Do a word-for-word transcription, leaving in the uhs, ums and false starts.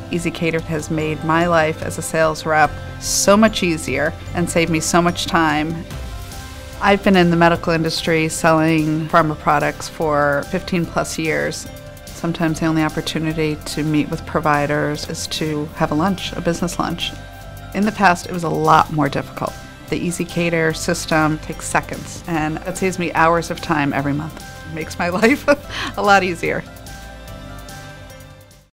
ezCater has made my life as a sales rep so much easier and saved me so much time. I've been in the medical industry selling pharma products for fifteen plus years. Sometimes the only opportunity to meet with providers is to have a lunch, a business lunch. In the past, it was a lot more difficult. The ezCater system takes seconds, and it saves me hours of time every month. It makes my life a lot easier.